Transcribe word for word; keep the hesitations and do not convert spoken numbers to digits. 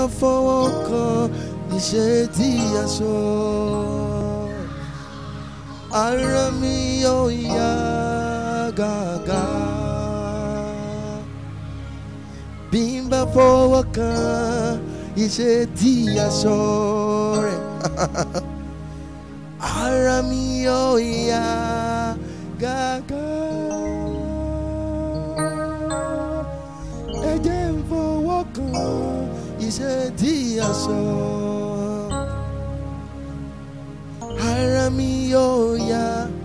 fọwọ́ kan iṣẹ́ tí a sọ, ara mi yóò yá gágá. Bí n bá fọwọ́ kan iṣẹ́ tí a sọ rẹ̀, ara mi yóò yá gágá. Ẹ jẹ́ n fọwọ́ kan iṣẹ́ tí a sọ, ara mi yóò yá.